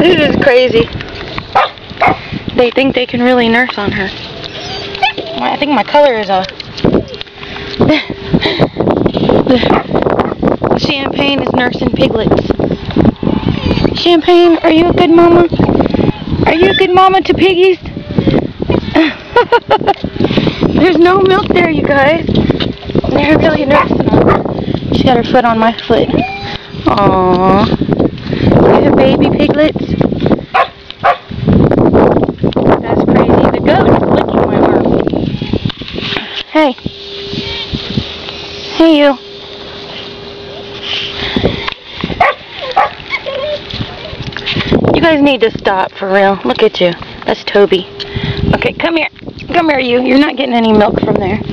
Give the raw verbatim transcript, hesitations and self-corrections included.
This is crazy. They think they can really nurse on her. I think my color is off. Champagne is nursing piglets. Champagne, are you a good mama? Are you a good mama to piggies? There's no milk there, you guys. They're really nursing on her. She got her foot on my foot. Aww. You have baby piglets? That's crazy. The goat is licking my arm. Hey. Hey, you. You guys need to stop, for real. Look at you. That's Toby. Okay, come here. Come here, you. You're not getting any milk from there.